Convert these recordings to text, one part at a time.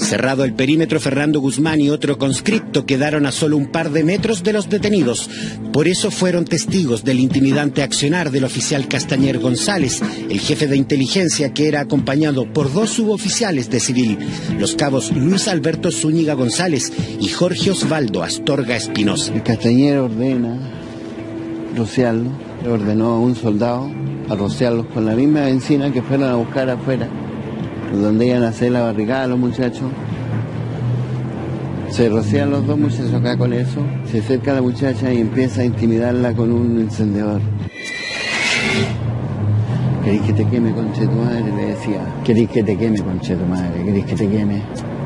Cerrado el perímetro, Fernando Guzmán y otro conscripto quedaron a solo un par de metros de los detenidos. Por eso fueron testigos del intimidante accionar del oficial Castañer González, el jefe de inteligencia, que era acompañado por 2 suboficiales de civil, los cabos Luis Alberto Zúñiga González y Jorge Osvaldo Astorga Espinosa. El Castañer ordena rociarlo, le ordenó a un soldado a rociarlos con la misma benzina que fueron a buscar afuera, donde iban a hacer la barricada los muchachos. Se rocian los 2 muchachos acá con eso, se acerca a la muchacha y empieza a intimidarla con un encendedor. ¿Querés que te queme, conche tu madre? Le decía. ¿Querés que te queme, conche tu madre? ¿Querés que te queme?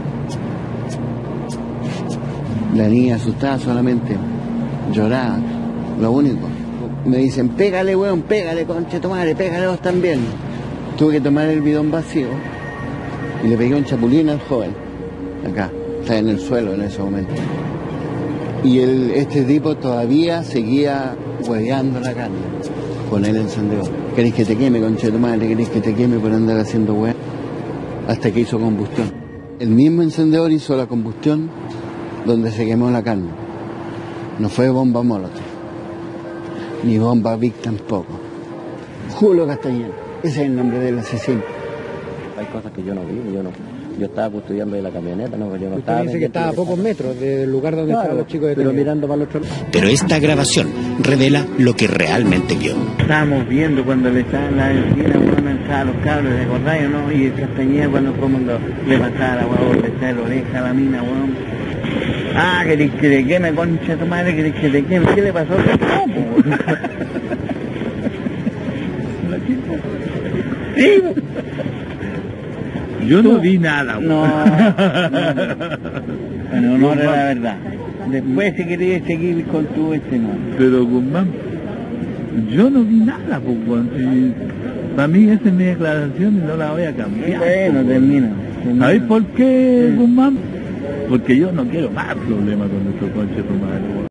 La niña asustada solamente, lloraba, lo único. Me dicen, pégale, weón, pégale, conche tu madre, pégale vos también. Tuve que tomar el bidón vacío y le pegué un chapulín al joven, acá, está en el suelo en ese momento. Y este tipo todavía seguía hueveando la carne con el encendedor. ¿Querés que te queme, conche tu madre? ¿Querés que te queme por andar haciendo hueá? Hasta que hizo combustión. El mismo encendedor hizo la combustión donde se quemó la carne. No fue bomba molotov, ni bomba Vic tampoco. Julio Castañer, ese es el nombre del asesino. Hay cosas que yo no vi, yo estaba custodiando de la camioneta, no, yo no estaba. Usted dice que estaba a pocos metros del lugar donde estaban los chicos detenidos. Pero mirando para el otro lado. Pero esta grabación revela lo que realmente vio. Estábamos viendo cuando le estaban la encina, uno entraba los cables, ¿recordáis o no? Y el Castañer cuando le pasaba la hueá, le echaba la oreja a la mina, weón. Ah, querés que te queme, concha tu madre, querés que te queme. ¿Qué le pasó? No, sí. Yo no vi nada. No. En honor a la verdad. Después si querías seguir con tu no. Pero Guzmán, yo no vi nada, pues, para mí esa es mi declaración y no la voy a cambiar. Bueno, termina. ¿Sabes por qué, Guzmán? Porque yo no quiero más problemas con nuestro conche tu madre.